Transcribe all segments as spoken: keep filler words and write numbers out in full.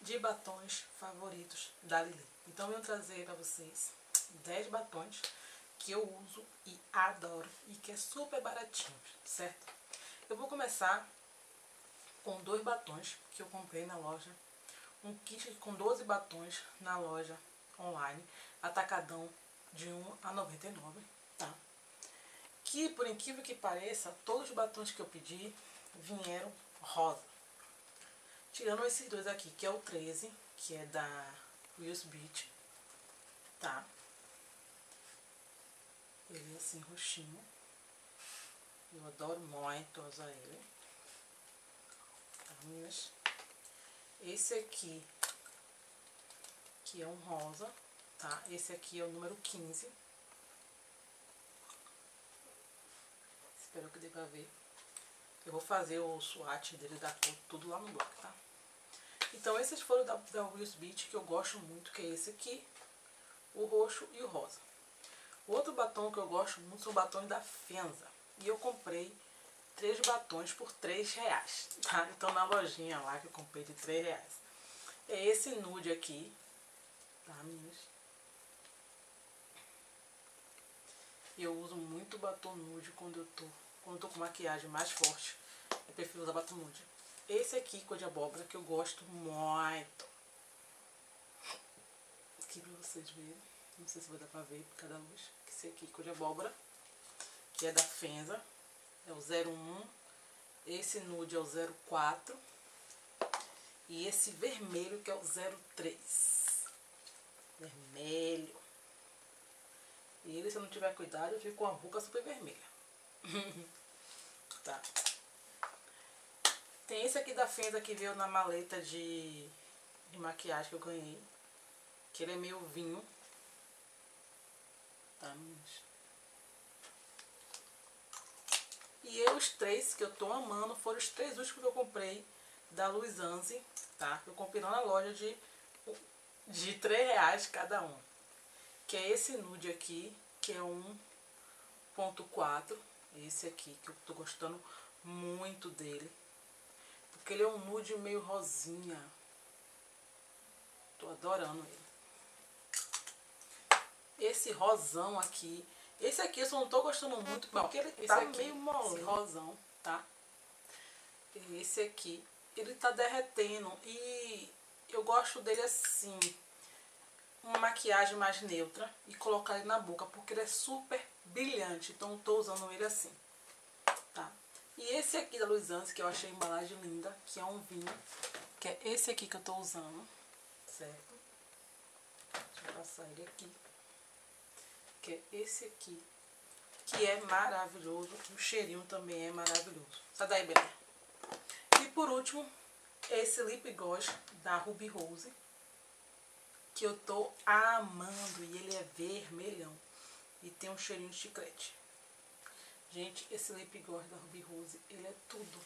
de batons favoritos da Lili. Então eu vou trazer para vocês dez batons que eu uso e adoro e que é super baratinho, certo? Eu vou começar com dois batons que eu comprei na loja, um kit com doze batons na loja online, atacadão, de um a noventa e nove, tá? Que por incrível que pareça, todos os batons que eu pedi vieram rosa. Tirando esses dois aqui, que é o treze, que é da Wills Beach, tá? Ele é assim, roxinho. Eu adoro muito usar ele. Tá, meninas? Esse aqui, que é um rosa, tá? Esse aqui é o número quinze. Espero que dê pra ver. Eu vou fazer o swatch dele da cor, tudo lá no blog, tá? Então esses foram da, da Wills Beach, que eu gosto muito, que é esse aqui, o roxo e o rosa. O outro batom que eu gosto muito são batons da Fenza. E eu comprei três batons por três reais, tá? Então na lojinha lá que eu comprei de três reais. É esse nude aqui, tá, meninas? Eu uso muito batom nude quando eu tô, quando eu tô com maquiagem mais forte. Eu prefiro usar batom nude. Esse aqui, cor de abóbora, que eu gosto muito. Aqui pra vocês verem. Não sei se vai dar pra ver por cada luz. Esse aqui, cor de abóbora, que é da Fenza. É o zero um. Esse nude é o zero quatro. E esse vermelho, que é o zero três. Vermelho. E ele, se eu não tiver cuidado, eu fico com a boca super vermelha. Tá. Tem esse aqui da Fenza que veio na maleta de, de maquiagem que eu ganhei. Que ele é meio vinho. Tá, meninas? E eu, os três que eu tô amando foram os três últimos que eu comprei da Luisanzi, tá? Eu comprei lá na loja de, de três reais cada um. Que é esse nude aqui, que é um ponto quatro. Esse aqui, que eu tô gostando muito dele. Porque ele é um nude meio rosinha. Tô adorando ele. Esse rosão aqui. Esse aqui eu só não tô gostando muito, porque ele esse tá aqui, meio mole. Esse rosão, tá? Esse aqui, ele tá derretendo. E eu gosto dele assim. Uma maquiagem mais neutra. E colocar ele na boca, porque ele é super brilhante. Então eu tô usando ele assim. Tá? E esse aqui da Luisanzi, que eu achei a embalagem linda, que é um vinho, que é esse aqui que eu tô usando, certo? Deixa eu passar ele aqui. Que é esse aqui, que é maravilhoso. O cheirinho também é maravilhoso. Sai daí, Belém. E por último, esse Lip Gloss da Ruby Rose, que eu tô amando. E ele é vermelhão. E tem um cheirinho de chiclete. Gente, esse Lip Gloss da Ruby Rose, ele é tudo.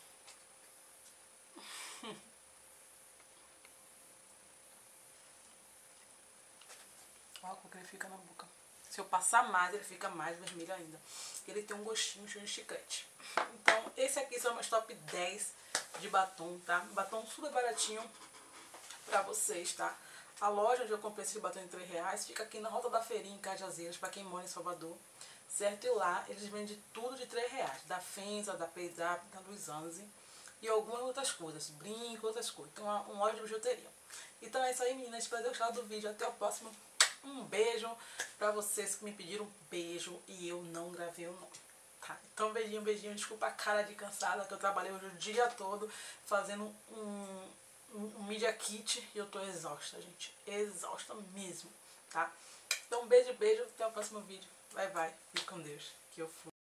Olha como ele fica na boca. Se eu passar mais, ele fica mais vermelho ainda. Ele tem um gostinho de chiclete. Então, esse aqui são meus top dez de batom, tá? Batom super baratinho pra vocês, tá? A loja onde eu comprei esse batom de três reais fica aqui na Rota da Feirinha, em Cajazeiras, pra quem mora em Salvador. Certo? E lá eles vendem tudo de três reais. Da Fenza, da Peisap, da Luisanzi e algumas outras coisas. Brinco, outras coisas. Então, uma loja de bijuteria. Então é isso aí, meninas. Espero ter gostado do vídeo. Até o próximo. Um beijo pra vocês que me pediram um beijo e eu não gravei o nome. Tá? Então, beijinho, beijinho. Desculpa a cara de cansada, que eu trabalhei hoje o dia todo fazendo um, um, um media kit e eu tô exausta, gente. Exausta mesmo, tá? Então, beijo, beijo. Até o próximo vídeo. Vai, vai. Fique com Deus. Que eu fui.